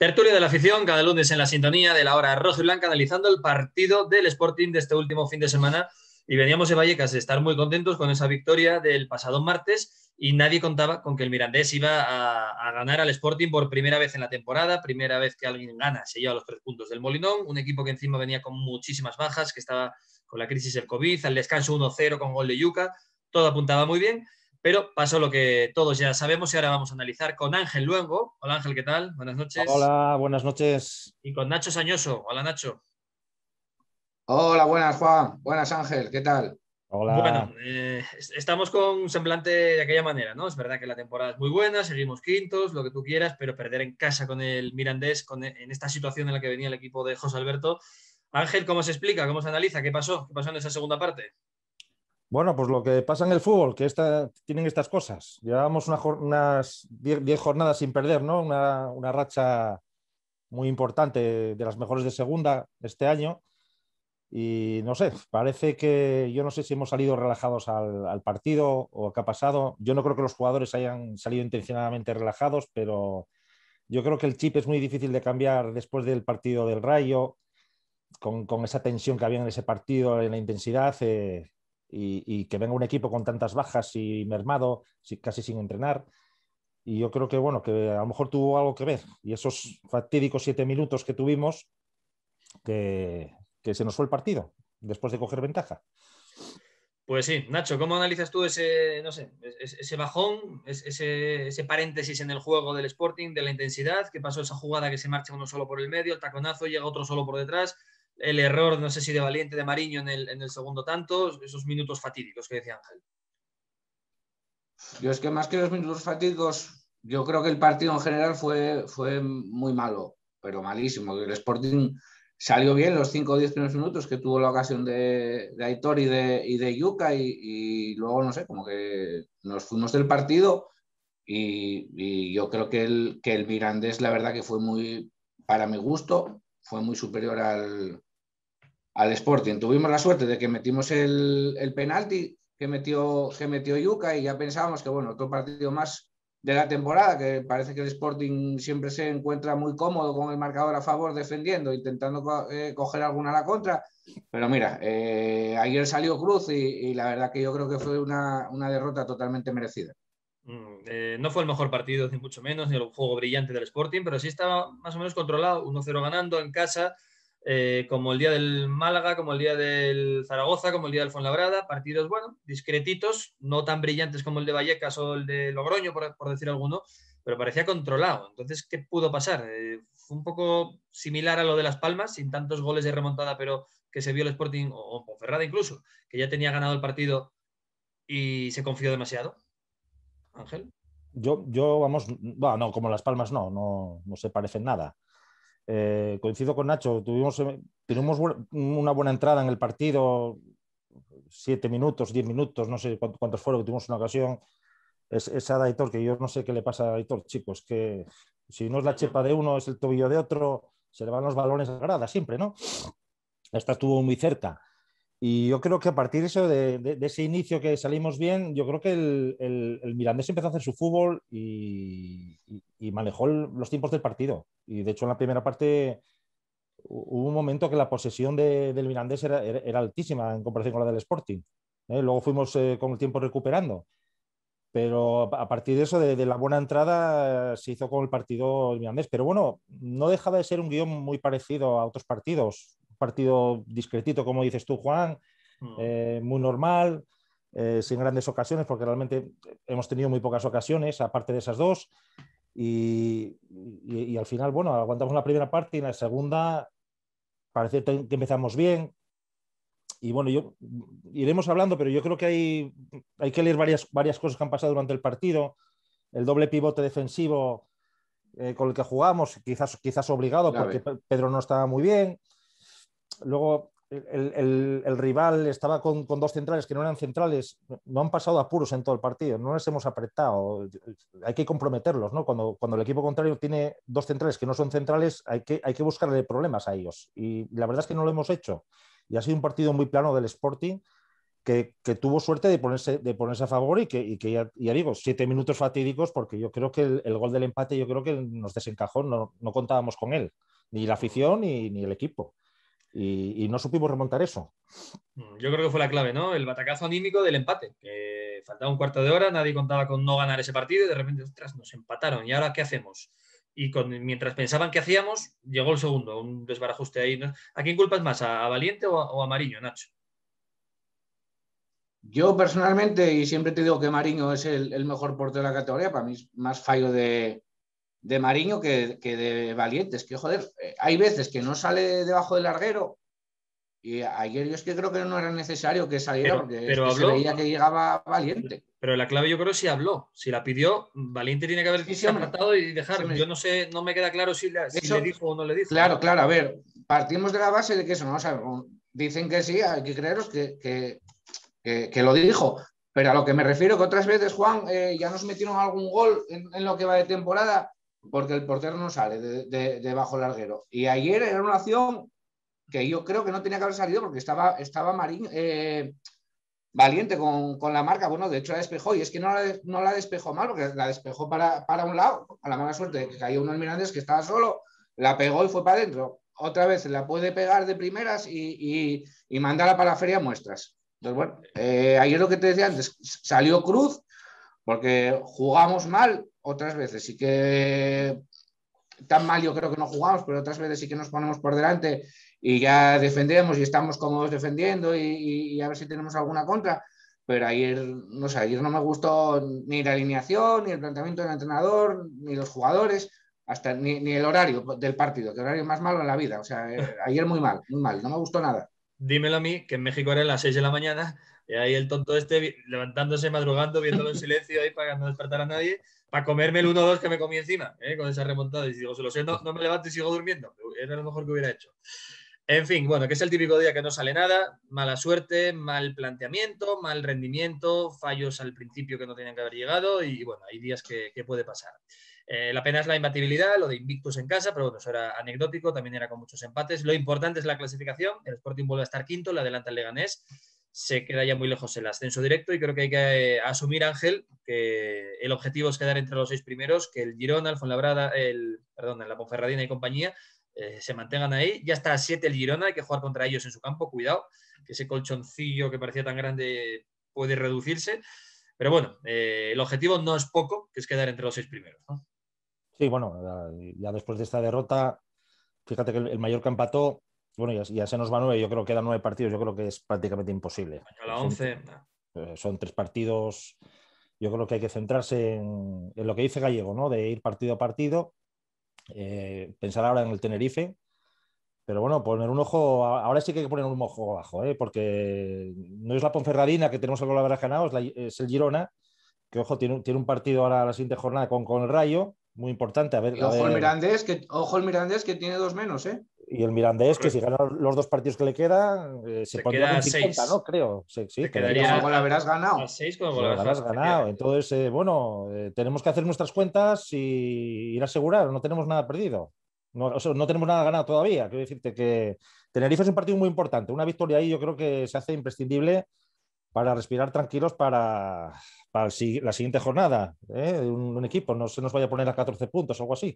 Tertulia de la afición, cada lunes en la sintonía de la hora roja y blanca, analizando el partido del Sporting de este último fin de semana. Y veníamos de Vallecas de estar muy contentos con esa victoria del pasado martes y nadie contaba con que el Mirandés iba a ganar al Sporting por primera vez en la temporada, primera vez que alguien gana, se lleva los 3 puntos del Molinón, un equipo que encima venía con muchísimas bajas, que estaba con la crisis del COVID, al descanso 1-0 con gol de Yuca, todo apuntaba muy bien. Pero pasó lo que todos ya sabemos y ahora vamos a analizar con Ángel Luengo. Hola Ángel, ¿qué tal? Buenas noches. Hola, buenas noches. Y con Nacho Sañoso. Hola Nacho. Hola, buenas Juan, buenas Ángel, ¿qué tal? Bueno, Hola. estamos con un semblante de aquella manera, ¿no? Es verdad que la temporada es muy buena, seguimos quintos, lo que tú quieras, pero perder en casa con el Mirandés, en esta situación en la que venía el equipo de José Alberto. Ángel, ¿cómo se explica? ¿Cómo se analiza? ¿Qué pasó? ¿Qué pasó en esa segunda parte? Bueno, pues lo que pasa en el fútbol, que tienen estas cosas. Llevamos unas 10 jornadas sin perder, ¿no? Una racha muy importante, de las mejores de segunda este año. Y no sé, parece que yo no sé si hemos salido relajados al partido o qué ha pasado. Yo no creo que los jugadores hayan salido intencionadamente relajados, pero yo creo que el chip es muy difícil de cambiar después del partido del Rayo, con esa tensión que había en ese partido, en la intensidad, y que venga un equipo con tantas bajas y mermado, casi sin entrenar. Y yo creo que, bueno, que a lo mejor tuvo algo que ver. Y esos fatídicos 7 minutos que tuvimos, que se nos fue el partido después de coger ventaja. Pues sí, Nacho, ¿cómo analizas tú ese, no sé, ese bajón, ese paréntesis en el juego del Sporting, de la intensidad? ¿Qué pasó esa jugada que se marcha uno solo por el medio, el taconazo, llega otro solo por detrás? El error, no sé si de Valiente, de Mariño en el segundo tanto, esos minutos fatídicos que decía Ángel. Yo es que más que los minutos fatídicos, yo creo que el partido en general fue muy malo, pero malísimo. El Sporting salió bien los 5 o 10 primeros minutos que tuvo la ocasión de Aitor y de Yuca y luego, no sé, como que nos fuimos del partido y yo creo que el Mirandés, la verdad que fue muy, para mi gusto, fue muy superior al Sporting. Tuvimos la suerte de que metimos el penalti que metió Yuca y ya pensábamos que, bueno, otro partido más de la temporada, que parece que el Sporting siempre se encuentra muy cómodo con el marcador a favor defendiendo, intentando coger alguna a la contra. Pero mira, ayer salió Cruz y la verdad que yo creo que fue una derrota totalmente merecida. No fue el mejor partido, ni mucho menos, ni el juego brillante del Sporting, pero sí estaba más o menos controlado, 1-0 ganando en casa, como el día del Málaga, como el día del Zaragoza, como el día del Fuenlabrada, partidos, bueno, discretitos, no tan brillantes como el de Vallecas o el de Logroño, por decir alguno, pero parecía controlado. Entonces, ¿qué pudo pasar? Fue un poco similar a lo de Las Palmas, sin tantos goles de remontada, pero que se vio el Sporting, o Ponferrada incluso, que ya tenía ganado el partido y se confió demasiado. Ángel. Vamos, bueno, no, como Las Palmas no se parecen nada. Coincido con Nacho, tuvimos una buena entrada en el partido, 7 minutos, 10 minutos, no sé cuántos fueron, que tuvimos una ocasión. Esa de Aitor, que yo no sé qué le pasa a Aitor, chicos, que si no es la chepa de uno, es el tobillo de otro, se le van los balones a la grada siempre, ¿no? Esta estuvo muy cerca. Y yo creo que a partir de, eso, de ese inicio que salimos bien, yo creo que el Mirandés empezó a hacer su fútbol y manejó los tiempos del partido. Y de hecho en la primera parte hubo un momento que la posesión del Mirandés era altísima en comparación con la del Sporting. Luego fuimos con el tiempo recuperando. Pero a partir de eso, de la buena entrada, se hizo con el partido el Mirandés. Pero bueno, no dejaba de ser un guión muy parecido a otros partidos. Un partido discretito, como dices tú, Juan, muy normal, sin grandes ocasiones, porque realmente hemos tenido muy pocas ocasiones, aparte de esas dos. Y al final, bueno, aguantamos la primera parte y en la segunda parece que empezamos bien. Y bueno, iremos hablando, pero yo creo que hay que leer varias cosas que han pasado durante el partido. El doble pivote defensivo con el que jugamos, quizás obligado, porque Clave. Pedro no estaba muy bien. Luego el rival estaba con dos centrales que no eran centrales, no han pasado apuros en todo el partido, no les hemos apretado, hay que comprometerlos, ¿no? Cuando el equipo contrario tiene dos centrales que no son centrales, hay que buscarle problemas a ellos. Y la verdad es que no lo hemos hecho. Y ha sido un partido muy plano del Sporting que tuvo suerte de ponerse a favor y que ya digo, 7 minutos fatídicos, porque yo creo que el gol del empate yo creo que nos desencajó, no contábamos con él, ni la afición ni el equipo. Y no supimos remontar eso. Yo creo que fue la clave, ¿no? El batacazo anímico del empate, que faltaba un cuarto de hora, nadie contaba con no ganar ese partido y de repente, ostras, nos empataron. ¿Y ahora qué hacemos? Y mientras pensaban qué hacíamos, llegó el segundo, un desbarajuste ahí. ¿No? ¿A quién culpas más? ¿A Valiente o a Mariño, Nacho? Yo personalmente, y siempre te digo que Mariño es el mejor portero de la categoría, para mí es más fallo de Mariño que de Valiente. Es que, joder, hay veces que no sale debajo del larguero. Y ayer yo es que creo que no era necesario que saliera porque es que habló, se veía que llegaba Valiente. Pero la clave yo creo que sí habló. Si la pidió, Valiente tiene que haber tratado y dejar. Yo no sé, no me queda claro si le dijo o no le dijo. Claro, a ver, partimos de la base de que eso, ¿no? O sea, dicen que sí, hay que creeros que lo dijo. Pero a lo que me refiero que otras veces, Juan, ya nos metieron algún gol en lo que va de temporada porque el portero no sale de bajo el larguero. Y ayer era una acción que yo creo que no tenía que haber salido porque estaba Marín Valiente con la marca. Bueno, de hecho la despejó y es que no la despejó mal porque la despejó para un lado, a la mala suerte de que cayó uno en Mirandés que estaba solo, la pegó y fue para adentro. Otra vez la puede pegar de primeras y mandarla para la feria muestras. Entonces, bueno, ayer lo que te decía antes, salió Cruz porque jugamos mal, otras veces sí que tan mal yo creo que no jugamos, pero otras veces sí que nos ponemos por delante y ya defendemos y estamos cómodos defendiendo y a ver si tenemos alguna contra. Pero ayer no me gustó ni la alineación, ni el planteamiento del entrenador, ni los jugadores, hasta ni el horario del partido, que el horario más malo en la vida. O sea, ayer muy mal, no me gustó nada. Dímelo a mí, que en México eran las 6 de la mañana, y ahí el tonto levantándose, madrugando, viéndolo en silencio ahí para no despertar a nadie, para comerme el 1-2 que me comí encima, con esa remontada. Y digo, se lo sé, no me levanto y sigo durmiendo. Era lo mejor que hubiera hecho. En fin, bueno, que es el típico día que no sale nada, mala suerte, mal planteamiento, mal rendimiento, fallos al principio que no tenían que haber llegado y bueno, hay días que puede pasar. La pena es la imbatibilidad, lo de invictos en casa, pero bueno, eso era anecdótico, también era con muchos empates. Lo importante es la clasificación, el Sporting vuelve a estar quinto, le adelanta el Leganés, se queda ya muy lejos el ascenso directo y creo que hay que asumir, Ángel, que el objetivo es quedar entre los 6 primeros, que el Girona, el Fuenlabrada, la Ponferradina y compañía se mantengan ahí. Ya está a 7 el Girona, hay que jugar contra ellos en su campo, cuidado, que ese colchoncillo que parecía tan grande puede reducirse. Pero bueno, el objetivo no es poco, que es quedar entre los 6 primeros, ¿no? Sí, bueno, ya después de esta derrota, fíjate que el Mallorca empató, bueno, ya se nos va 9, yo creo que quedan 9 partidos, yo creo que es prácticamente imposible. A la 11. Son 3 partidos, yo creo que hay que centrarse en lo que dice Gallego, ¿no? De ir partido a partido, pensar ahora en el Tenerife, pero bueno, poner un ojo, ahora sí que hay que poner un ojo abajo, porque no es la Ponferradina que tenemos el gol haber ganado, es el Girona, que ojo, tiene un partido ahora la siguiente jornada con el Rayo, muy importante. Ojo el Mirandés, que tiene 2 menos, ¿eh? Y el Mirandés, que si gana los 2 partidos que le quedan, se pondría con 50, 6. ¿No? Creo. Sí, quedaría. Algo la habrás ganado. A 6 con el habrás ganado. Entonces, tenemos que hacer nuestras cuentas y ir a asegurar. No tenemos nada perdido. No tenemos nada ganado todavía. Quiero decirte que Tenerife es un partido muy importante. Una victoria ahí yo creo que se hace imprescindible para respirar tranquilos para la siguiente jornada. Un equipo no se nos vaya a poner a 14 puntos o algo así.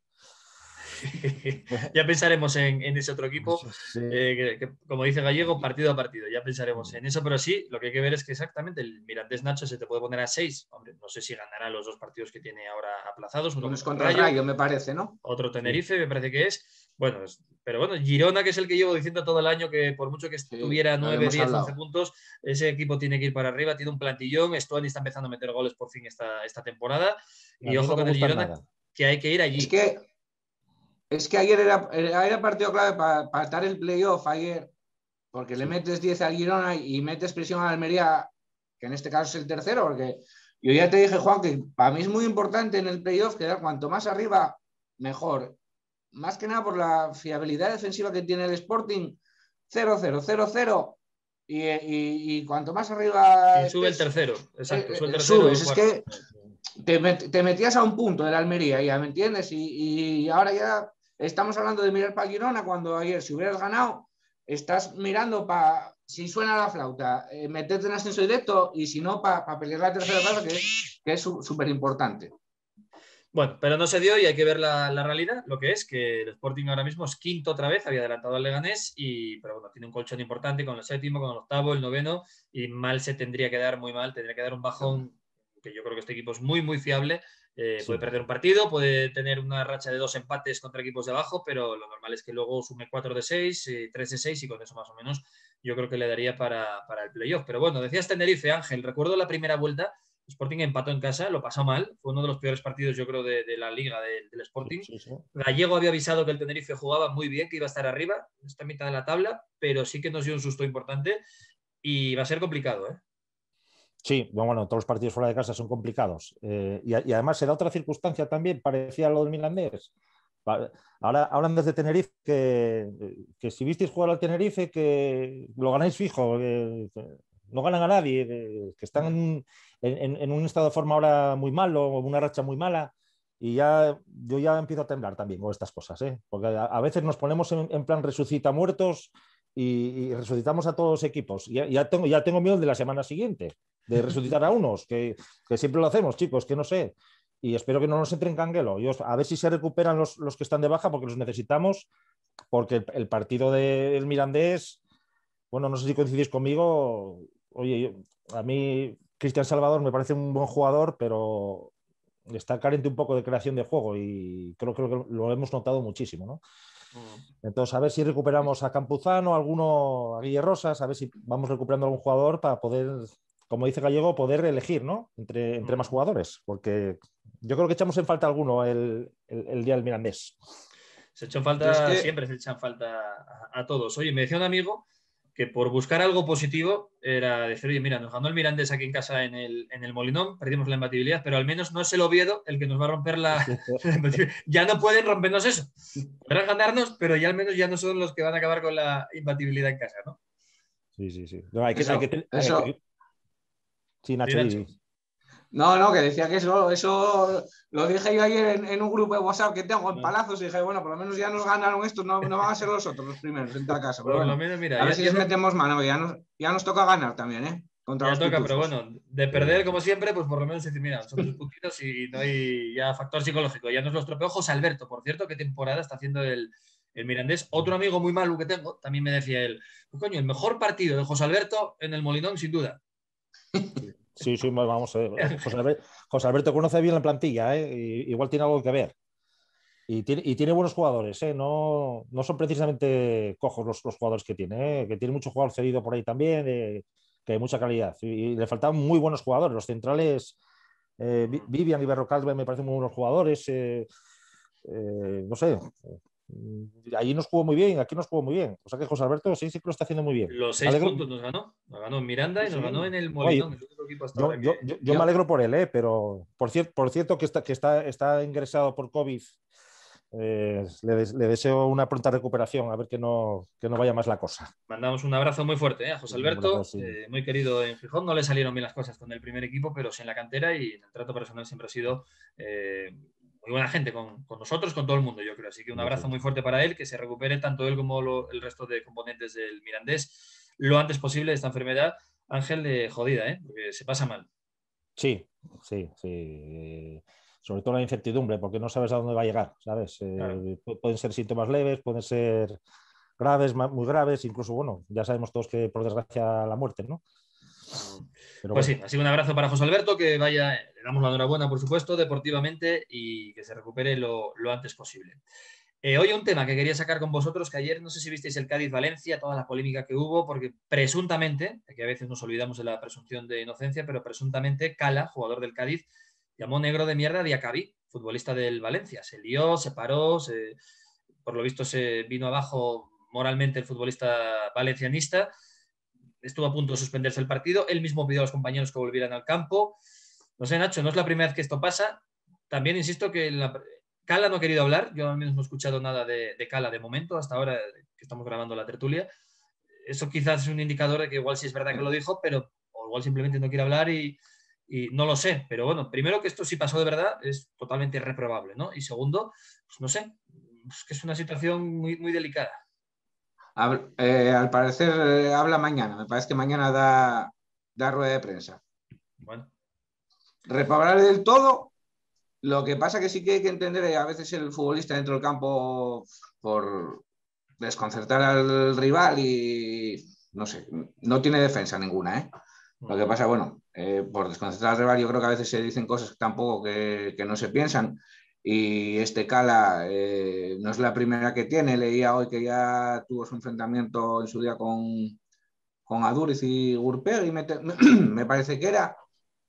Ya pensaremos en ese otro equipo, sí. Que, como dice Gallego, partido a partido, ya pensaremos en eso, pero sí, lo que hay que ver es que exactamente el Mirandés, Nacho, se te puede poner a 6, hombre, no sé si ganará los 2 partidos que tiene ahora aplazados, uno contra el Rayo, me parece, ¿no? Otro Tenerife, sí. Me parece que es, bueno, pero bueno, Girona, que es el que llevo diciendo todo el año que por mucho que estuviera 9, 10, 11 puntos, ese equipo tiene que ir para arriba, tiene un plantillón, Stuani está empezando a meter goles por fin esta temporada, y ojo con el Girona, que hay que ir allí. Es que ayer era partido clave para estar el playoff ayer, porque le metes 10 al Girona y metes presión a Almería, que en este caso es el tercero, porque yo ya te dije, Juan, que para mí es muy importante en el playoff quedar cuanto más arriba, mejor. Más que nada por la fiabilidad defensiva que tiene el Sporting, 0-0, 0-0, y cuanto más arriba... Y sube el tercero, exacto, sube el tercero. Subes, es que te metías a un punto de la Almería, ya me entiendes, y ahora ya... Estamos hablando de mirar para Girona cuando ayer, si hubieras ganado, estás mirando para si suena la flauta, meterte en ascenso directo y si no, para pelear la tercera plaza, que es súper importante. Bueno, pero no se dio y hay que ver la realidad, lo que es que el Sporting ahora mismo es quinto otra vez, había adelantado al Leganés, pero bueno, tiene un colchón importante con el séptimo, con el octavo, el noveno, y mal se tendría que dar, muy mal, tendría que dar un bajón, que yo creo que este equipo es muy, muy fiable. Puede perder un partido, puede tener una racha de 2 empates contra equipos de abajo, pero lo normal es que luego sume 4 de 6, 3 de 6 y con eso más o menos yo creo que le daría para el playoff. Pero bueno, decías Tenerife, Ángel, recuerdo la primera vuelta. Sporting empató en casa, lo pasó mal, fue uno de los peores partidos yo creo de la liga del Sporting. Sí. Gallego había avisado que el Tenerife jugaba muy bien, que iba a estar arriba, está en mitad de la tabla, pero sí que nos dio un susto importante y va a ser complicado, ¿eh? Sí, bueno, todos los partidos fuera de casa son complicados. Y además se da otra circunstancia también, parecía a lo del Mirandés. Ahora hablan desde Tenerife que si visteis jugar al Tenerife, que lo ganáis fijo, que no ganan a nadie, que están en un estado de forma ahora muy malo, una racha muy mala. Y yo ya empiezo a temblar también con estas cosas, ¿eh? Porque a veces nos ponemos en plan resucita muertos y resucitamos a todos los equipos. Ya tengo miedo de la semana siguiente, de resucitar a unos, que siempre lo hacemos, chicos, que no sé. Y espero que no nos entre en canguelo. A ver si se recuperan los que están de baja, porque los necesitamos, porque el partido del Mirandés, bueno, no sé si coincidís conmigo. Oye, a mí Cristian Salvador me parece un buen jugador, pero está carente un poco de creación de juego y creo que lo hemos notado muchísimo, ¿no? Entonces, a ver si recuperamos a Campuzano, a Guille Rosas, a ver si vamos recuperando algún jugador para poder, como dice Gallego, poder elegir, ¿no? Entre más jugadores, porque yo creo que echamos en falta alguno el día del Mirandés. Se echó falta, siempre se echan falta a todos. Oye, me decía un amigo que por buscar algo positivo era decir, oye, mira, nos ganó el Mirandés aquí en casa en el Molinón, perdimos la imbatibilidad, pero al menos no es el Oviedo el que nos va a romper la imbatibilidad. Ya no pueden rompernos eso. Podrán ganarnos, pero ya al menos ya no son los que van a acabar con la imbatibilidad en casa, ¿no? Sí. No, Sí, Nacho. No, que decía que eso lo dije yo ayer en un grupo de WhatsApp que tengo en Palazos y dije, bueno, por lo menos ya nos ganaron estos, no van a ser los otros los primeros en toda casa. Pero por bueno, lo menos, mira, a ver si les metemos mano, ya nos toca ganar también, ¿eh? Contra ya los toca, pitufos. pero bueno, de perder como siempre, pues por lo menos decir, mira, son 3 puntitos y no hay ya factor psicológico. Ya nos los estropeó José Alberto, por cierto, qué temporada está haciendo el Mirandés. Otro amigo muy malo que tengo, también me decía él, pues, coño, el mejor partido de José Alberto en el Molinón, sin duda. Sí, vamos a ver. José Alberto conoce bien la plantilla, ¿eh? Igual tiene algo que ver. Y tiene buenos jugadores, ¿eh? No son precisamente cojos los jugadores que tiene, ¿eh? Que tiene mucho jugador cedido por ahí también, que hay mucha calidad. Y le faltaban muy buenos jugadores. Los centrales, Vivian y Berrocal me parecen muy buenos jugadores. No sé, allí nos jugó muy bien, aquí nos jugó muy bien. O sea que José Alberto sí que lo está haciendo muy bien. Los 6 puntos nos ganó en Miranda y nos ganó en el Molinón, el único equipo hasta ahora yo me alegro por él, pero por cierto que está ingresado por COVID. Le deseo una pronta recuperación, a ver que no vaya más la cosa. Mandamos un abrazo muy fuerte a José Alberto, Sí. muy querido en Gijón. No le salieron bien las cosas con el primer equipo, pero sí en la cantera y en el trato personal siempre ha sido muy buena gente con nosotros, con todo el mundo, yo creo. Así que un abrazo muy fuerte para él, que se recupere tanto él como el resto de componentes del Mirandés lo antes posible de esta enfermedad. Ángel, jodida, porque se pasa mal. Sí. Sobre todo la incertidumbre, porque no sabes a dónde va a llegar, ¿sabes? Claro. Pueden ser síntomas leves, pueden ser graves, muy graves, incluso, bueno, ya sabemos todos que por desgracia la muerte, ¿no? Pero pues bueno. Sí, así que un abrazo para José Alberto, que vaya, le damos la enhorabuena, por supuesto, deportivamente y que se recupere lo antes posible. Hoy un tema que quería sacar con vosotros, que ayer no sé si visteis el Cádiz-Valencia, toda la polémica que hubo, porque presuntamente, que a veces nos olvidamos de la presunción de inocencia, pero presuntamente Cala, jugador del Cádiz, llamó negro de mierda a Diacabí, futbolista del Valencia. Se lió, se paró, por lo visto se vino abajo moralmente el futbolista valencianista. Estuvo a punto de suspenderse el partido. Él mismo pidió a los compañeros que volvieran al campo. No sé, Nacho, no es la primera vez que esto pasa. También insisto que Cala no ha querido hablar. Yo al menos no he escuchado nada de Cala de momento, hasta ahora que estamos grabando la tertulia. Eso quizás es un indicador de que igual sí es verdad que lo dijo, pero o igual simplemente no quiere hablar y no lo sé. Pero bueno, primero que esto sí pasó de verdad es totalmente irreprobable, ¿no? Y segundo, pues no sé, es que es una situación muy, muy delicada. Al parecer habla mañana. Me parece que mañana da rueda de prensa. Bueno. Reprobable del todo. Lo que pasa que sí que hay que entender a veces el futbolista dentro del campo por desconcertar al rival y no sé, no tiene defensa ninguna, ¿eh? Lo que pasa, bueno, por desconcertar al rival yo creo que a veces se dicen cosas que tampoco que no se piensan y este Cala no es la primera que tiene. Leía hoy que ya tuvo su enfrentamiento en su día con Aduriz y Gurpegui, me parece que era.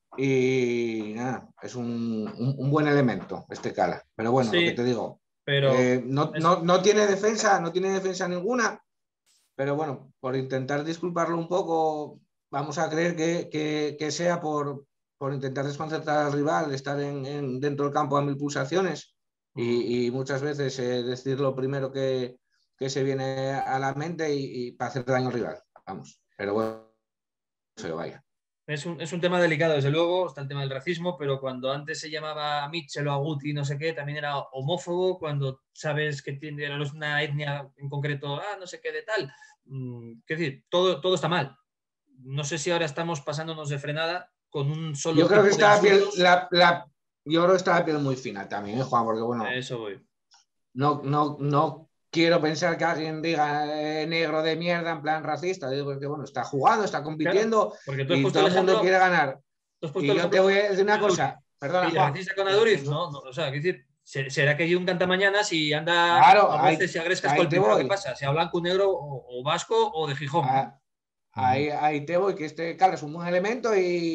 Y nada, es un buen elemento este Cala. Pero bueno, lo que te Sí, digo, pero no tiene defensa ninguna. Pero bueno, por intentar disculparlo un poco, vamos a creer que sea por intentar desconcertar al rival, estar dentro del campo a mil pulsaciones y muchas veces decir lo primero que se viene a la mente y para hacer daño al rival. Vamos, pero bueno, se vaya. es un tema delicado, desde luego, está el tema del racismo, pero cuando antes se llamaba a Mitchell o a Guti, no sé qué, también era homófobo, cuando sabes que tiene una etnia en concreto, no sé qué de tal. Quiero decir, todo está mal. No sé si ahora estamos pasándonos de frenada con un Yo solo creo que tipo de está insultos. yo creo que está la piel muy fina también, Juan, porque bueno, Eso voy. no quiero pensar que alguien diga negro de mierda en plan racista, digo, porque bueno, está jugando, está Claro, compitiendo porque tú has y puesto todo el el mundo ejemplo, quiere ganar. tú has puesto Y el yo te ejemplo voy a decir de una Aduriz. cosa, perdona, Y Juan. racista con Aduriz, no, o sea, quiero decir, será que hay un cantamañanas y anda Claro, a voces y agrescas con ahí el te primero que voy. pasa, sea blanco, negro o vasco o de Gijón. A- ahí te voy, que este Carlos es un buen elemento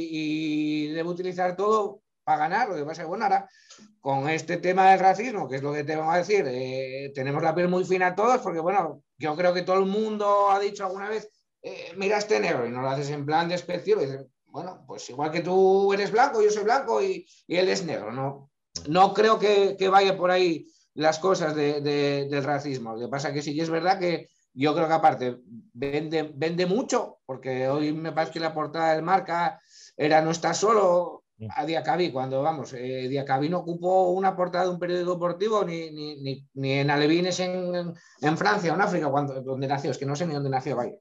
y debe utilizar todo para ganar. Lo que pasa es que, bueno, ahora con este tema del racismo, que es lo que te vamos a decir, tenemos la piel muy fina todos, porque bueno, yo creo que todo el mundo ha dicho alguna vez, mira este negro, y no lo haces en plan despectivo, y dices, bueno, pues igual que tú eres blanco, yo soy blanco y él es negro. No creo que vaya por ahí las cosas del racismo. Lo que pasa es que sí que es verdad que yo creo que aparte vende mucho, porque hoy me parece que la portada del Marca era no está solo a Diacabí, cuando vamos, Diacabí no ocupó una portada de un periódico deportivo ni en Alevines en Francia o en África, donde nació, es que no sé ni dónde nació, vaya.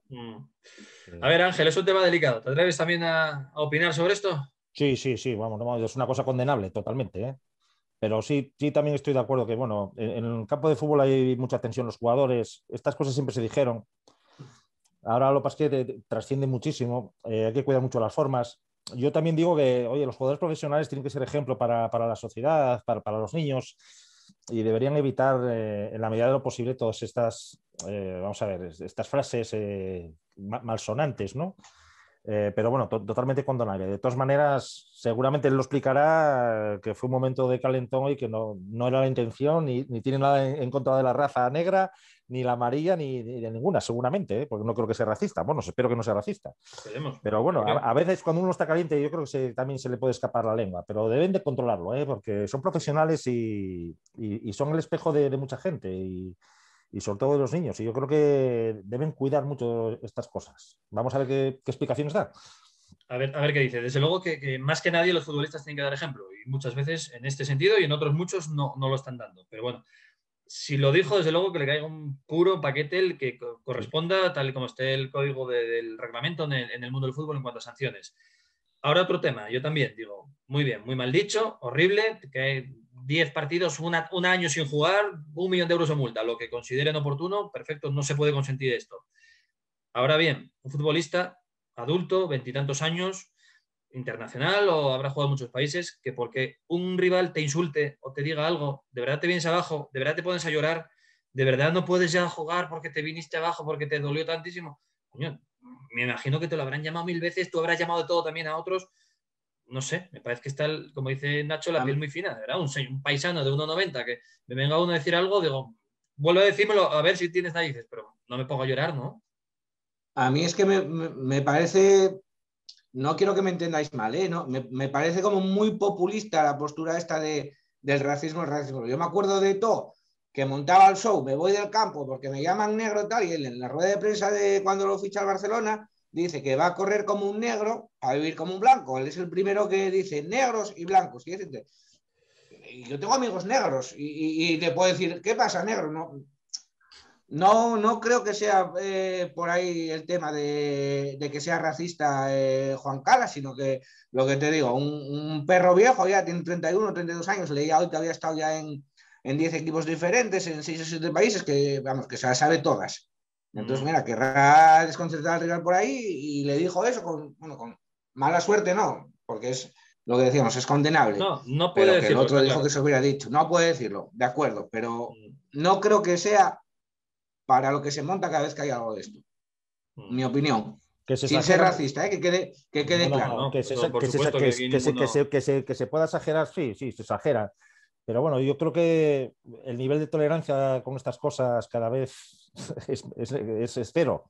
A ver, Ángel, es un tema delicado. ¿Te atreves también a opinar sobre esto? Sí, sí, sí, vamos, no, es una cosa condenable totalmente, ¿eh? Pero sí, sí, también estoy de acuerdo que, bueno, en el campo de fútbol hay mucha tensión los jugadores, estas cosas siempre se dijeron. Ahora lo que pasa es que trasciende muchísimo, hay que cuidar mucho las formas. Yo también digo que, oye, los jugadores profesionales tienen que ser ejemplo para la sociedad, para los niños, y deberían evitar, en la medida de lo posible, todas estas, vamos a ver, estas frases malsonantes, ¿no? Pero bueno, totalmente condonable. De todas maneras, seguramente él lo explicará que fue un momento de calentón y que no era la intención, ni tiene nada en contra de la raza negra, ni la amarilla, ni de ninguna, seguramente, ¿eh? Porque no creo que sea racista. Bueno, espero que no sea racista. Esperemos. Pero bueno, ¿Por qué? a veces cuando uno está caliente, yo creo que también se le puede escapar la lengua, pero deben de controlarlo, ¿eh? Porque son profesionales y son el espejo de mucha gente. Y sobre todo de los niños. Y yo creo que deben cuidar mucho estas cosas. Vamos a ver qué explicaciones da. A ver qué dice. Desde luego que más que nadie los futbolistas tienen que dar ejemplo. Y muchas veces en este sentido y en otros muchos no lo están dando. Pero bueno, si lo dijo, desde luego que le caiga un puro paquete el que corresponda, tal y como esté el código del reglamento en el mundo del fútbol en cuanto a sanciones. Ahora otro tema, yo también digo, muy bien, muy mal dicho, horrible, que hay 10 partidos, un año sin jugar, 1 millón de euros de multa, lo que consideren oportuno, perfecto, no se puede consentir esto. Ahora bien, un futbolista adulto, 20 y tantos años, internacional o habrá jugado en muchos países, que porque un rival te insulte o te diga algo, de verdad te vienes abajo, de verdad te pones a llorar, de verdad no puedes ya jugar porque te viniste abajo, porque te dolió tantísimo. Coño, me imagino que te lo habrán llamado 1000 veces, tú habrás llamado de todo también a otros. No sé, me parece que está, como dice Nacho, la piel muy fina, de verdad. Un paisano de 1,90 que me venga uno a decir algo, digo, vuelvo a decírmelo a ver si tienes narices, pero no me pongo a llorar, ¿no? A mí es que me parece, no quiero que me entendáis mal, ¿eh? ¿No? Me parece como muy populista la postura esta del racismo, el racismo. Yo me acuerdo de todo, que montaba el show, me voy del campo porque me llaman negro tal, y él en la rueda de prensa de cuando lo ficha al Barcelona dice que va a correr como un negro a vivir como un blanco. Él es el primero que dice negros y blancos. Y yo tengo amigos negros y le puedo decir, ¿qué pasa, negro? No, No, no creo que sea por ahí el tema de que sea racista Juan Cala, sino que lo que te digo, un perro viejo ya tiene 31, 32 años, leía hoy que había estado ya en 10 equipos diferentes, en 6 o 7 países, que vamos, que se las sabe todas. Entonces, mira, querrá desconcertar al rival por ahí y le dijo eso bueno, con mala suerte, no, porque es lo que decíamos, es condenable. No, no puede Pero que el decirlo, otro está dijo claro. que se hubiera dicho. No puede decirlo, de acuerdo, pero no creo que sea para lo que se monta cada vez que hay algo de esto. Mi opinión. Que se Sin ser exagera. racista, que quede No, claro. no, No, eso por supuesto que aquí ninguno... que se pueda exagerar, sí, sí, se exagera. Pero bueno, yo creo que el nivel de tolerancia con estas cosas cada vez es cero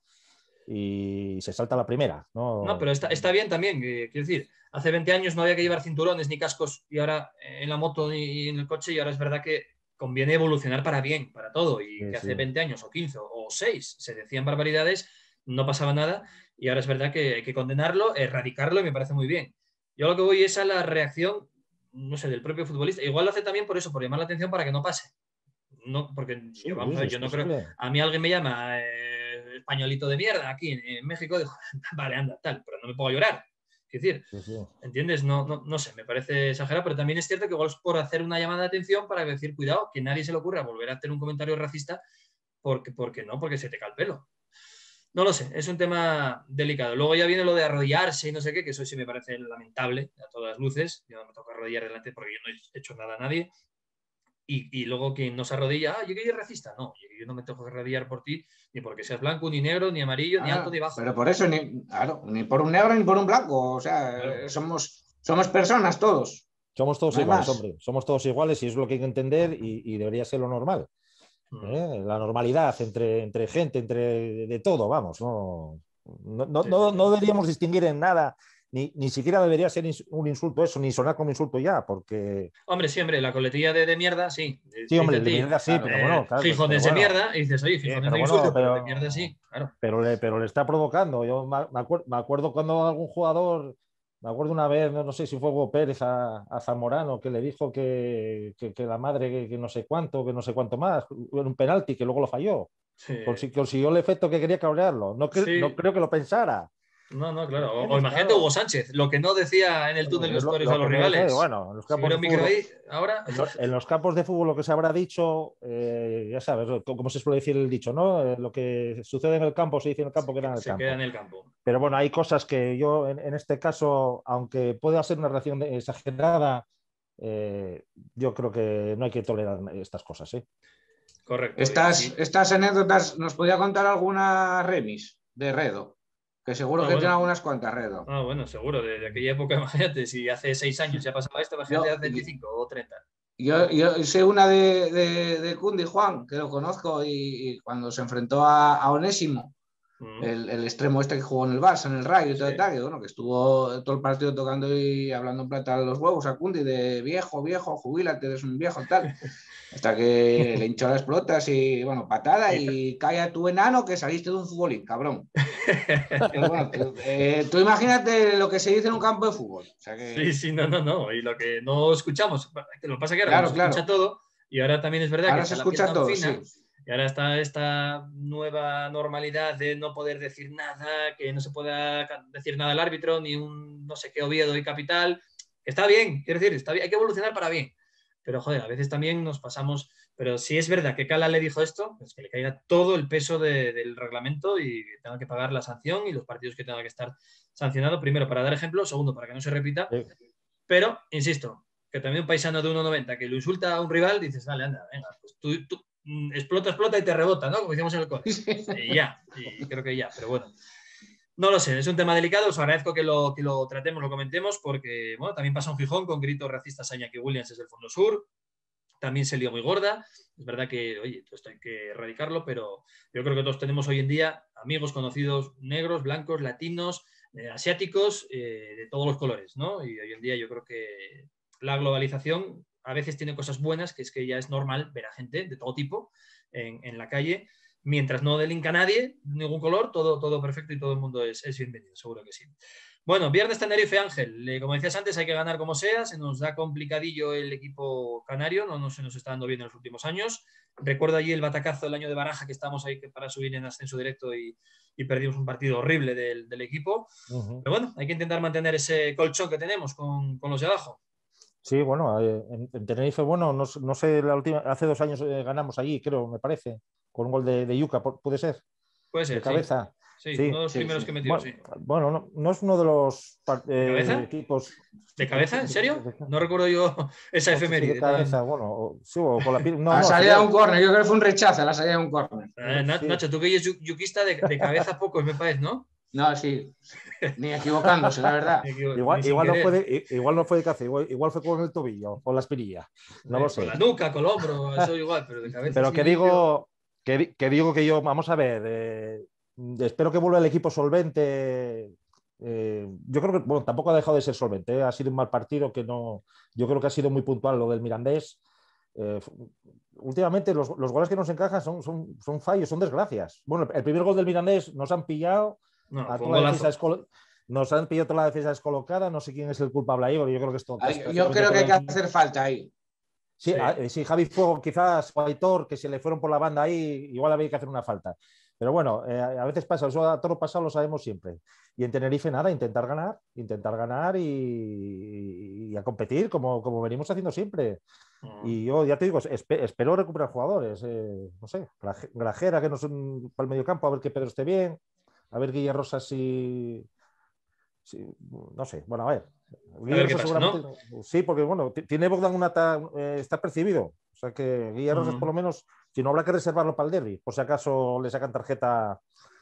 y se salta la primera, No, ¿no? pero está bien también. Quiero decir, hace 20 años no había que llevar cinturones ni cascos y ahora en la moto y en el coche y ahora es verdad que conviene evolucionar para bien, para todo. Y Sí, que hace sí. 20 años o 15 o 6 se decían barbaridades, no pasaba nada y ahora es verdad que hay que condenarlo, erradicarlo y me parece muy bien. Yo lo que voy es a la reacción, no sé, del propio futbolista. Igual lo hace también por eso, por llamar la atención para que no pase. No, porque Sí, yo, vamos a ver, es yo no creo. posible. A mí alguien me llama españolito de mierda aquí en México, digo, vale, anda, tal, pero no me puedo llorar. Es decir, Sí, sí. ¿entiendes? No sé, me parece exagerado, pero también es cierto que igual es por hacer una llamada de atención para decir, cuidado, que nadie se le ocurra volver a hacer un comentario racista porque se te cae el pelo. No lo sé, es un tema delicado. Luego ya viene lo de arrodillarse y no sé qué, que eso sí me parece lamentable a todas luces. Yo no me toca arrodillar delante porque yo no he hecho nada a nadie. Y luego quien no se arrodilla, yo que soy racista. No, yo no me tengo que arrodillar por ti, ni porque seas blanco, ni negro, ni amarillo, ni alto, ni bajo. Pero por eso, claro, ni por un negro ni por un blanco. O Claro. sea, somos personas todos. Somos todos No hay iguales, más. hombre. Somos todos iguales y es lo que hay que entender y debería ser lo normal. La normalidad entre gente, entre de todo, vamos. Sí, sí, No sí. deberíamos distinguir en nada, ni siquiera debería ser un insulto eso, ni sonar como insulto ya, porque Hombre, sí, hombre, la coletilla de mierda, sí. sí, Te dice hombre, a de ti, mierda sí, pero bueno, claro, pero Gijones de bueno, mierda, y dices, oye, Gijones pero de bueno, insulto, pero de mierda sí, claro. pero le está provocando. Yo me acuerdo cuando algún jugador, me acuerdo una vez, no sé si fue Hugo Pérez a Zamorano, que le dijo que la madre, que no sé cuánto, que no sé cuánto más, en un penalti, que luego lo falló. Sí, Consiguió el efecto que quería cabrearlo. No sí. creo que lo pensara. No, claro. O ¿Entiendes? imagínate Hugo Claro. Sánchez, lo que no decía en el túnel de Es vestuarios a lo los que no decía. rivales. Bueno, en los Si campos hubiera de un micro fútbol, ahí, ahora en los campos de fútbol lo que se habrá dicho, ya sabes, como se suele decir el dicho, ¿no? Lo que sucede en el campo se dice en el campo, queda en el se queda campo. en el campo. Pero bueno, hay cosas que yo, en este caso, aunque pueda ser una reacción exagerada, yo creo que no hay que tolerar estas cosas, ¿eh? Correcto. Y sí. Estas anécdotas, ¿nos podía contar alguna Remis de Redo? Que seguro Ah, que tiene bueno. algunas cuantas, Redo. Ah, bueno, seguro. De aquella época, imagínate, si hace 6 años ya pasaba esto, imagínate Yo, hace 25 o 30. yo sé una de Cundi Juan, que lo conozco, y cuando se enfrentó a Onésimo, Mm, el extremo este que jugó en el Barça, en el Rayo y todo sí. el tal, que, bueno, que estuvo todo el partido tocando y hablando en plata los huevos a Cundi de viejo, viejo, jubílate, eres un viejo, tal. Hasta que le hinchó las pelotas y, bueno, patada Y y calla tu enano que saliste de un futbolín, cabrón. Entonces, bueno, tú imagínate lo que se dice en un campo de fútbol. O sea Sí, que, sí, no. Y lo que no escuchamos, que lo que pasa es que ahora como claro, se escucha claro. todo, y ahora también es verdad que Ahora se está la piel escucha tan todo, fina, sí. y ahora está esta nueva normalidad de no poder decir nada, que no se pueda decir nada al árbitro, ni un no sé qué Oviedo y Capital. Está bien, quiero decir, está bien, hay que evolucionar para bien. Pero, joder, a veces también nos pasamos. Pero si es verdad que Cala le dijo esto, pues que le caiga todo el peso del reglamento y que tenga que pagar la sanción y los partidos que tenga que estar sancionado, primero para dar ejemplo, segundo para que no se repita. Pero, insisto, que también un paisano de 1,90 que lo insulta a un rival, dices, vale, anda, venga, pues tú explota y te rebota, ¿no? Como decíamos en el cole. Y ya, y creo que ya, pero bueno. No lo sé, es un tema delicado, os agradezco que lo tratemos, lo comentemos, porque, bueno, también pasa un Gijón con gritos racistas a Iñaki Williams desde el Fondo Sur, también se lió muy gorda, es verdad que, oye, esto hay que erradicarlo, pero yo creo que todos tenemos hoy en día amigos conocidos negros, blancos, latinos, asiáticos, de todos los colores, ¿no? Y hoy en día yo creo que la globalización a veces tiene cosas buenas, que es que ya es normal ver a gente de todo tipo en la calle, mientras no delinca a nadie, ningún color, todo perfecto y todo el mundo es bienvenido, seguro que sí. Bueno, viernes Tenerife, Ángel. Como decías antes, hay que ganar como sea. Se nos da complicadillo el equipo canario, no se nos está dando bien en los últimos años. Recuerdo allí el batacazo del año de Baraja, que estábamos ahí para subir en ascenso directo y perdimos un partido horrible del equipo. Pero bueno, hay que intentar mantener ese colchón que tenemos con los de abajo. Sí, bueno, en Tenerife, bueno, no sé, hace 2 años ganamos allí, creo, me parece, con un gol de Yuca, ¿puede ser? Puede ser, De cabeza. Sí, sí. uno de los primeros que metió, sí. Bueno, no es uno de los ¿De cabeza? equipos. ¿De cabeza? ¿En serio? No recuerdo yo esa efeméride. De cabeza, bueno, sí, o con la piel. La salida de un córner, yo creo que fue un rechazo, la salida de un córner. Nacho, tú que eres yuquista de cabeza pocos, me parece, ¿no? No, sí, ni equivocándose, la verdad. Igual no fue de cabeza, igual fue con el tobillo o la espinilla. No lo sé. Con la nuca, con el hombro, eso igual, pero de cabeza. Pero que digo que yo, vamos a ver, espero que vuelva el equipo solvente. Yo creo que, bueno, tampoco ha dejado de ser solvente, ha sido un mal partido que no. Yo creo que ha sido muy puntual lo del Mirandés. Últimamente los goles que nos encajan son fallos, son desgracias. Bueno, el primer gol del Mirandés nos han pillado. Nos han pillado toda la defensa descolocada. No sé quién es el culpable ahí, porque yo creo que esto. Yo creo que hay que hacer falta ahí. Sí, Javi Fuego, quizás, o Aitor, que se le fueron por la banda ahí, igual había que hacer una falta. Pero bueno, a veces pasa, eso a toro pasado lo sabemos siempre. Y en Tenerife nada, intentar ganar y a competir como venimos haciendo siempre. Y yo ya te digo, espero recuperar jugadores. No sé, Grajera, que no son para el mediocampo, a ver que Pedro esté bien. A ver Guille Rosas si no sé, bueno, a ver. Guille Rosas seguramente, ¿no? Sí, porque bueno, tiene Bogdan está percibido. O sea que Guille Rosas por lo menos, si no habrá que reservarlo para el derbi, por si acaso le sacan tarjeta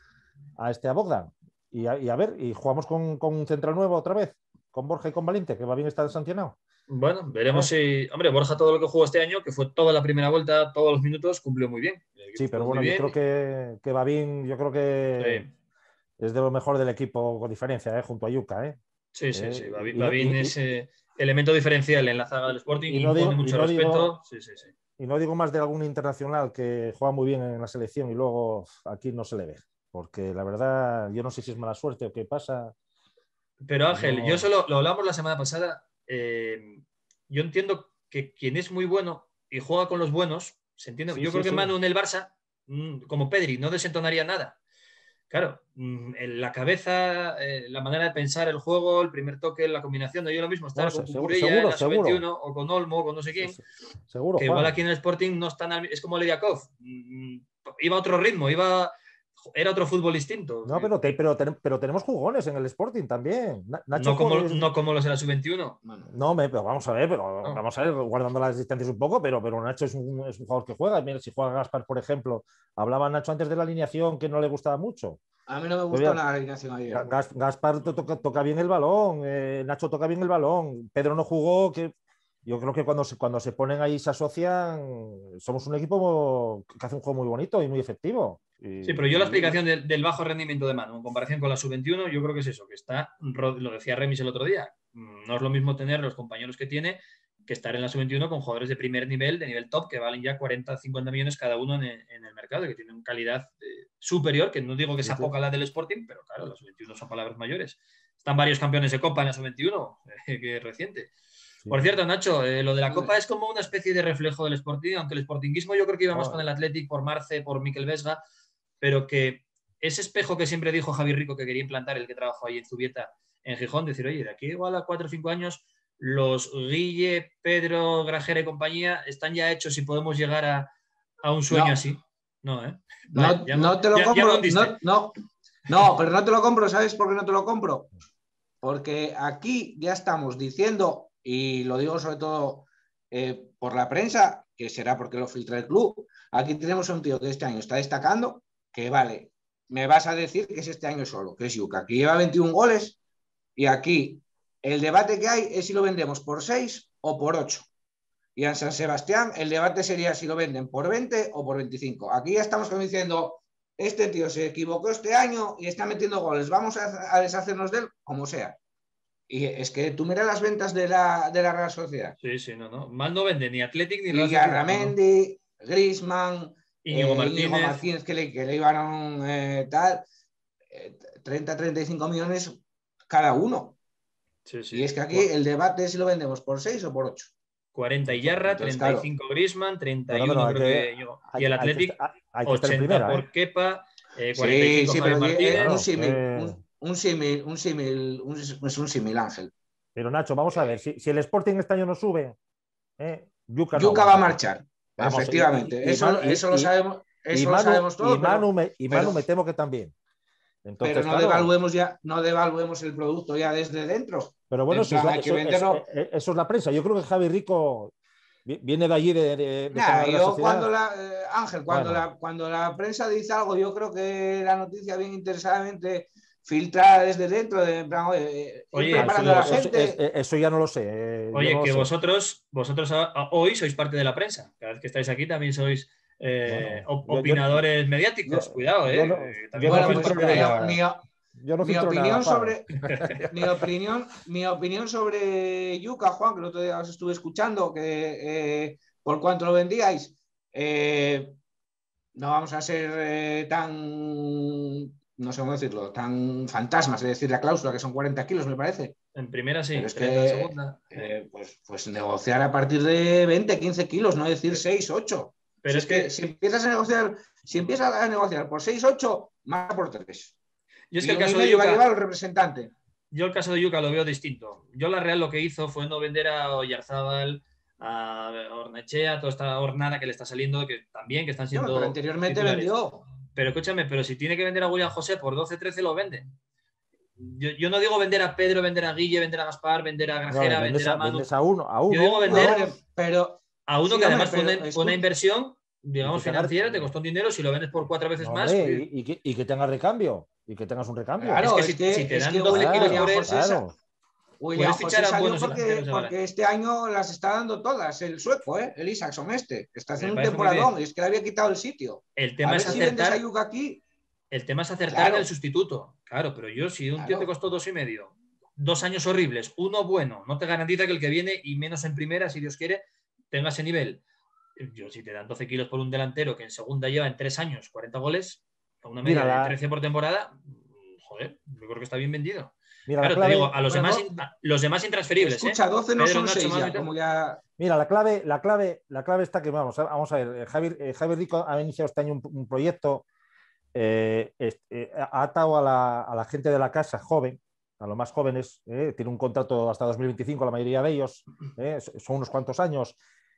a Bogdan. Y a ver, y jugamos con un central nuevo otra vez, con Borja y con Valiente, que va bien estar sancionado. Bueno, veremos si. Hombre, Borja, todo lo que jugó este año, que fue toda la primera vuelta, todos los minutos, cumplió muy bien. Sí, pero bueno, yo creo que va bien, yo creo que. Sí. Es de lo mejor del equipo con diferencia, junto a Yuca. Sí. Babín es elemento diferencial en la zaga del Sporting y impone mucho respeto. Y no digo más de algún internacional que juega muy bien en la selección y luego aquí no se le ve. Porque la verdad, yo no sé si es mala suerte o qué pasa. Pero Ángel, yo solo lo hablamos la semana pasada. Yo entiendo que quien es muy bueno y juega con los buenos, se entiende. Yo creo que Manu en el Barça, como Pedri, no desentonaría nada. Claro, en la cabeza, la manera de pensar el juego, el primer toque, la combinación, no yo lo mismo estar con Cucurella en la sub-21 o con Olmo o con no sé quién. Seguro, que igual aquí en el Sporting no están, es como Lediakov, iba a otro ritmo, era otro fútbol distinto. No, pero tenemos jugones en el Sporting también. Nacho no como los de la sub-21. No, pero vamos a ver, guardando las distancias un poco, pero Nacho es un jugador que juega. Mira, si juega Gaspar, por ejemplo, hablaba Nacho antes de la alineación que no le gustaba mucho. A mí no me gustó la alineación ayer. Gaspar toca bien el balón, Nacho toca bien el balón, Pedro no jugó, que yo creo que cuando se ponen ahí se asocian, somos un equipo que hace un juego muy bonito y muy efectivo. Sí, pero yo la explicación del bajo rendimiento de Manu en comparación con la sub-21, yo creo que es eso, que está, lo decía Remis el otro día, no es lo mismo tener los compañeros que tiene que estar en la sub-21 con jugadores de primer nivel, de nivel top, que valen ya 40, 50 millones cada uno en el mercado, que tienen calidad superior, que no digo que sea poca la del Sporting, pero claro, las sub-21 son palabras mayores. Están varios campeones de Copa en la sub-21, que es reciente. Por cierto, Nacho, lo de la Copa es como una especie de reflejo del Sporting, aunque el sportinguismo yo creo que iba más con el Athletic, por Marce, por Mikel Vesga, pero que ese espejo que siempre dijo Javi Rico que quería implantar, el que trabajó ahí en Zubieta, en Gijón, decir, oye, de aquí igual a 4 o 5 años, los Guille, Pedro, Grajera y compañía están ya hechos y podemos llegar a un sueño así. No, ¿eh? Vale, no te lo compro. No, pero no te lo compro. ¿Sabes por qué no te lo compro? Porque aquí ya estamos diciendo, y lo digo sobre todo por la prensa, que será porque lo filtra el club, aquí tenemos a un tío que este año está destacando, que vale, me vas a decir que es este año solo, que es Yuca, que lleva 21 goles, y aquí el debate que hay es si lo vendemos por 6 o por 8. Y en San Sebastián el debate sería si lo venden por 20 o por 25. Aquí ya estamos diciendo, este tío se equivocó este año y está metiendo goles, vamos a deshacernos de él como sea. Y es que tú miras las ventas de la Real Sociedad. Sí, no. Mal no vende ni Athletic ni Real Sociedad. Garamendi, Griezmann, Íñigo Íñigo Martínez. Martínez que le iban tal, 30-35 millones cada uno. Sí, sí. Y es que aquí el debate es si lo vendemos por 6 o por 8. 40 Yarra, Entonces, 35 Griezmann, 31 Pero creo que yo. Y el Athletic, hay que estar en 80 primera, ¿eh? por Kepa, Sí, 45 sí, Javi pero Martínez. un Claro, símil, es un símil, Ángel. pero Nacho, vamos a ver, si el Sporting este año no sube, Yuka no Yuka va a aguanta. marchar, Vamos, efectivamente. Eso lo sabemos todos, Manu me temo que también. pero Entonces, claro, no devaluemos el producto ya desde dentro. pero bueno, En plan, hay que venderlo. eso es la prensa. Yo creo que Javi Rico viene de allí, de Nah, Cámara de la yo Sociedad. Ángel, Bueno, cuando la prensa dice algo, yo creo que la noticia bien interesadamente filtrada desde dentro, de en plan, ir Oye, preparando a la gente. eso ya no lo sé. Yo no oye, lo que sé. vosotros hoy sois parte de la prensa. Cada vez que estáis aquí también sois Bueno, opinadores mediáticos. yo, Cuidado, yo también no Bueno, formáis pues filtro parte de... nada. Yo no mi filtro nada, opinión Juan. sobre mi opinión sobre Yuka, Juan, que el otro día os estuve escuchando, que por cuánto lo vendíais, no vamos a ser no sé cómo decirlo, tan fantasmas de decir la cláusula, que son 40 kilos, me parece. En primera sí, Pero es 30 en que segunda. pues negociar a partir de 20-15 kilos, no decir 6-8. Pero Si es es que que si empiezas a negociar por 6-8, más por 3. yo es que Y el uno y caso de medio va a Yuka, llevar el representante. yo el caso de Yuka lo veo distinto. Yo la Real lo que hizo fue no vender a Oyarzábal, a Hornechea, toda esta hornada que le está saliendo, que también que están Bueno, pero siendo anteriormente titulares. vendió. Pero escúchame, pero si tiene que vender a William José por 12-13 lo vende. Yo no digo vender a Pedro, vender a Guille, vender a Gaspar, vender a No, Grajera, vender a Manu. vendes a uno, Yo digo No, vender hombre, pero a uno sí, que hombre, además fue una inversión, y que digamos, tenga, financiera, te costó un dinero, si lo vendes por 4 veces no, más, hombre, oye, y que tenga recambio, y que tengas un recambio. es claro, que si te es dan que 12 kilos William por él, José, Claro. William puedes José fichar a salió buenos delanteros ahora. porque este año las está dando todas, el sueco, el Isaacson que está Me haciendo un parece muy bien. temporadón, y es que le había quitado el sitio. El A tema ver es si vendes a acertar. Yuka aquí. El tema es acertar en el Claro, sustituto. Claro, pero yo, si un tío te claro. costó 2,5, 2 años horribles, uno bueno, no te garantiza que el que viene, y menos en primera, si Dios quiere, tenga ese nivel. Yo, si te dan 12 kilos por un delantero que en segunda lleva en 3 años 40 goles, a una media Mira, de 13 por temporada, joder, yo creo que está bien vendido. mira, la Claro, te digo, clave, a los demás intransferibles, Escucha, 12 no Pedro, son Nacho, 6 Manu y ya, tal. como ya. mira, la clave está que vamos a ver, Javier Rico ha iniciado este año un proyecto, ha atado a la gente de la casa joven, a los más jóvenes, tiene un contrato hasta 2025, la mayoría de ellos, son unos cuantos años,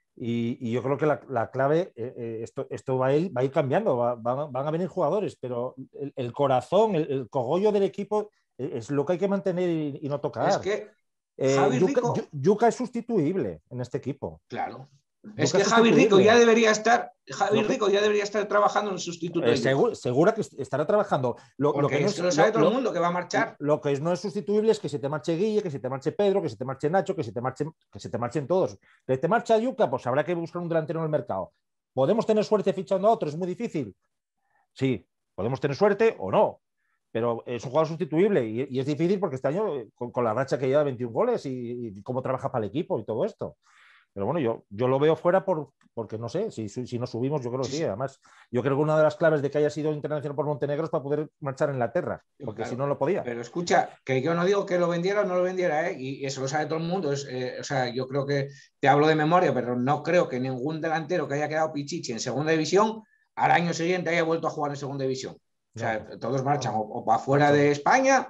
y yo creo que la clave, esto va a ir cambiando, van a venir jugadores, pero el corazón, el cogollo del equipo es lo que hay que mantener y no tocar. Es que Javi Rico. Yuka es sustituible en este equipo. Claro. Yuka es que Javi Rico ya debería estar. Rico ya debería estar trabajando en el sustituto de Yuka. Segura que estará trabajando. Lo que no es que lo sabe todo el mundo que va a marchar. Lo que no es sustituible es que se te marche Guille, que se te marche Pedro, que se te marche Nacho, que se te marchen todos. Que te marcha Yuka, pues habrá que buscar un delantero en el mercado. ¿Podemos tener suerte fichando a otro? ¿Es muy difícil? Sí, podemos tener suerte o no. Pero es un jugador sustituible y es difícil porque este año, con la racha que lleva 21 goles y cómo trabaja para el equipo y todo esto. Pero bueno, yo lo veo fuera porque no sé, si no subimos, yo creo que sí. Además, yo creo que una de las claves de que haya sido internacional por Montenegro es para poder marchar a Inglaterra, porque claro, si no lo podía. Pero escucha, que yo no digo que lo vendiera o no lo vendiera, y eso lo sabe todo el mundo. O sea, yo creo que te hablo de memoria, pero no creo que ningún delantero que haya quedado pichichi en segunda división al año siguiente haya vuelto a jugar en segunda división. O sea, todos marchan o para fuera de España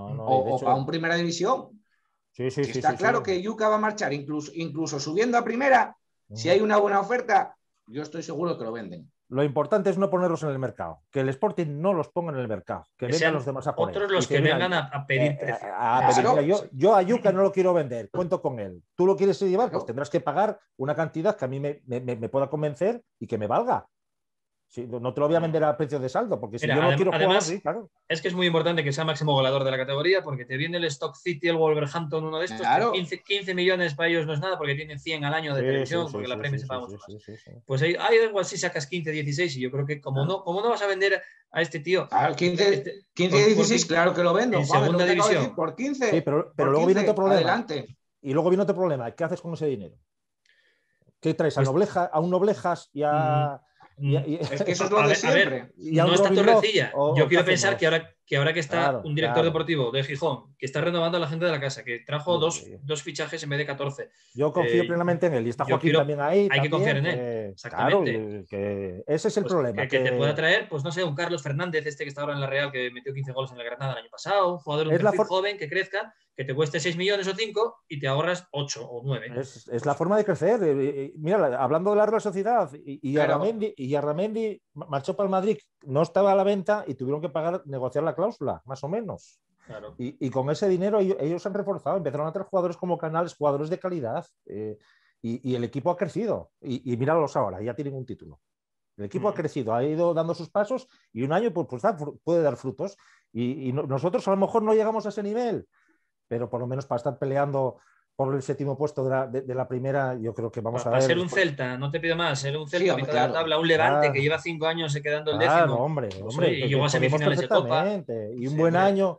o para un primera división. Sí, está claro que Yuka va a marchar, incluso subiendo a primera. Si hay una buena oferta, yo estoy seguro que lo venden. Lo importante es no ponerlos en el mercado, que el Sporting no los ponga en el mercado, que vengan los demás a poner. Otros los que vengan a pedir precio. Claro. Mira, yo a Yuka no lo quiero vender, cuento con él. ¿Tú lo quieres llevar? Pues tendrás que pagar una cantidad que a mí me pueda convencer y que me valga. Sí, no te lo voy a vender a precio de saldo, porque si yo no quiero jugar, sí, claro. Es que es muy importante que sea máximo goleador de la categoría, porque te viene el Stock City, el Wolverhampton, uno de estos, claro. 15 millones para ellos no es nada, porque tienen 100 al año de televisión, porque la Premier se paga mucho más. Pues ahí igual si sacas 15, 16, y yo creo que como no vas a vender a este tío. Claro, 15, 16, claro que lo vendo. En segunda división. Por 15. Sí, pero por luego 15, viene otro problema. Adelante. Y luego viene otro problema. ¿Qué haces con ese dinero? ¿Qué traes? ¿A un Noblejas y a Es que eso es lo de A ver, siempre. no está Torrecilla. Yo quiero pensar que ahora que está Claro, un director deportivo de Gijón, que está renovando a la gente de la casa, que trajo dos fichajes en vez de 14. Yo confío plenamente en él. Y está Joaquín también ahí. Hay que confiar en él. Claro, Exactamente. ese es el Pues problema. que te pueda traer, pues no sé, un Carlos Fernández, que está ahora en la Real, que metió 15 goles en el Granada el año pasado, un jugador, un perfil joven que crezca, que te cueste 6 millones o 5 y te ahorras 8 o 9. Es la forma de crecer. Mira, hablando de la Real Sociedad, y Arramendi marchó para el Madrid, no estaba a la venta y tuvieron que negociar la cláusula, más o menos. Claro. Y con ese dinero ellos han reforzado, empezaron a traer jugadores como Canales, jugadores de calidad, y el equipo ha crecido. Y míralos ahora, ya tienen un título. El equipo ha crecido, ha ido dando sus pasos y un año pues puede dar frutos. Y nosotros a lo mejor no llegamos a ese nivel, pero por lo menos para estar peleando por el 7º puesto de la primera, yo creo que vamos a ver. Para ser un Celta, no te pido más, ser un Celta a mitad de la tabla, un Levante que lleva 5 años quedando el décimo. Hombre, y llegó a semifinales de Copa. Y un buen año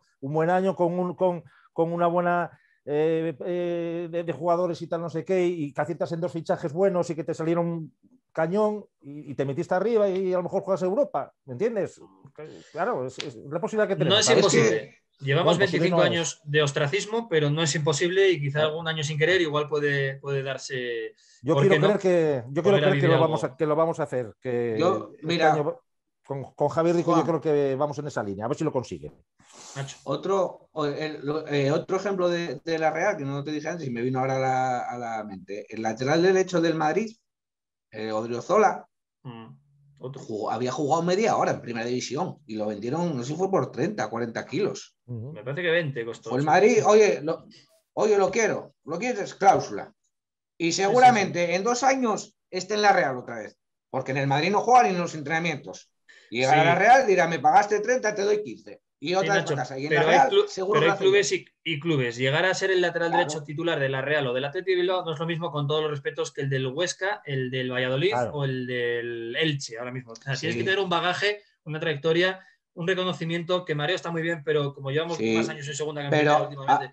con una buena de jugadores y tal, no sé qué, y que aciertas en 2 fichajes buenos y que te salieron cañón y te metiste arriba y a lo mejor juegas Europa, ¿me entiendes? Claro, es la posibilidad que tenemos. No es imposible. Llevamos 25 años de ostracismo, pero no es imposible y quizá algún año sin querer igual puede darse. Yo quiero creer que lo vamos a hacer. Mira, año, con Javier Rico, Juan, yo creo que vamos en esa línea, a ver si lo consigue. Otro ejemplo de la Real, que no te dije antes y me vino ahora a la mente. El lateral derecho del Madrid, Odriozola, había jugado media hora en primera división y lo vendieron, no sé si fue por 30, 40 kilos. Me parece que 20 costó. Fue el Madrid, oye, lo quiero, lo quieres, cláusula. Y seguramente en 2 años esté en la Real otra vez, porque en el Madrid no juega ni en los entrenamientos. Y llegar a la Real, dirá, me pagaste 30, te doy 15. Y otra vez para casa. Y en la Real, seguro pero hay clubes y clubes. Llegar a ser el lateral derecho titular de la Real o del Athletic de Bilbao no es lo mismo, con todos los respetos, que el del Huesca, el del Valladolid o el del Elche ahora mismo. O sea, tienes que tener un bagaje, una trayectoria, un reconocimiento, que Mareo está muy bien, pero como llevamos más años en segunda campaña últimamente,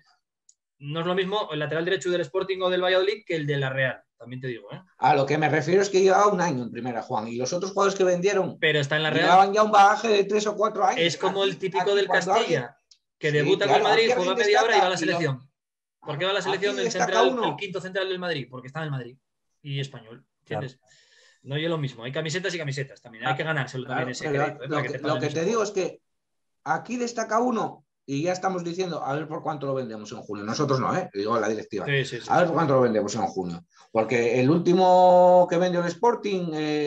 no es lo mismo el lateral derecho del Sporting o del Valladolid que el de la Real. También te digo, A lo que me refiero es que llevaba 1 año en primera, Juan, y los otros jugadores que vendieron pero está en la Real, llevaban ya un bagaje de 3 o 4 años. Es como el típico del Castilla, que debuta con el Madrid, juega media hora y va a la selección. ¿Por qué va a la selección el 5º central del Madrid? Porque está en el Madrid y español, ¿entiendes? No es lo mismo, hay camisetas y camisetas también, hay que ganárselo también ese crédito. Lo que te digo es que aquí destaca uno. Y ya estamos diciendo, a ver por cuánto lo vendemos en junio. Nosotros no, digo la directiva. Sí. A ver por cuánto lo vendemos en junio. Porque el último que vendió el Sporting,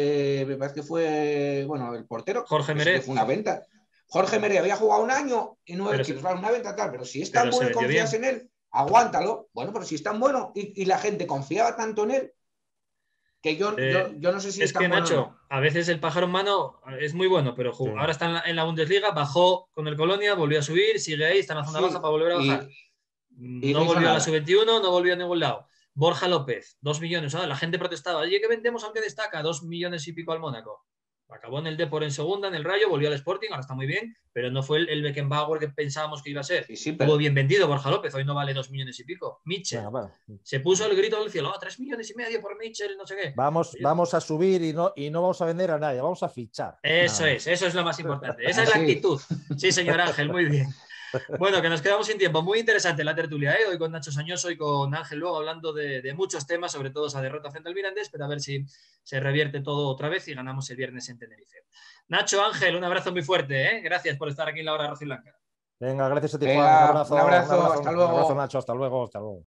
me parece que fue, el portero. Jorge Meret. Fue una venta. Jorge Meret había jugado 1 año y 9 kilos. Vale, una venta tal, pero si es tan bueno y confías en él, aguántalo. Bueno, pero si es tan bueno y la gente confiaba tanto en él, que yo no sé si es que, Nacho, bueno. A veces el pájaro en mano es muy bueno, pero ahora está en la Bundesliga, bajó con el Colonia, volvió a subir, sigue ahí, está en la zona baja para volver a bajar. No volvió a la sub-21, no volvió a ningún lado. Borja López, 2 millones. La gente protestaba. Oye, ¿qué vendemos aunque destaca? 2 millones y pico al Mónaco. Acabó en el Depor en segunda, en el Rayo, volvió al Sporting, ahora está muy bien, pero no fue el Beckenbauer que pensábamos que iba a ser. Estuvo bien vendido Borja López, hoy no vale 2 millones y pico. Mitchell, se puso el grito del cielo, 3 millones y medio por Mitchell, no sé qué. Vamos a subir y no vamos a vender a nadie, vamos a fichar. Eso es lo más importante. Esa es la actitud. Sí, señor Ángel, muy bien. Bueno, que nos quedamos sin tiempo. Muy interesante la tertulia, hoy con Nacho Sañoso y con Ángel luego hablando de muchos temas, sobre todo esa derrota frente al Mirandés, pero a ver si se revierte todo otra vez y ganamos el viernes en Tenerife. Nacho, Ángel, un abrazo muy fuerte, Gracias por estar aquí en la hora rojiblanca. Venga, gracias a ti, Juan. Un abrazo, hasta luego. Un abrazo, Nacho, hasta luego.